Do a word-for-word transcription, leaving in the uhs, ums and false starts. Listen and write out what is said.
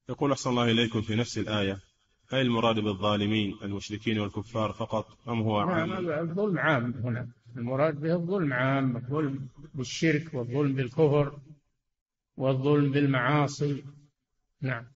يقول أحسن الله إليكم في نفس الآية: هل المراد بالظالمين المشركين والكفار فقط أم هو نعم، عام؟ الظلم عام هنا، المراد به الظلم عام، الظلم بالشرك والظلم بالكفر والظلم بالمعاصي. نعم.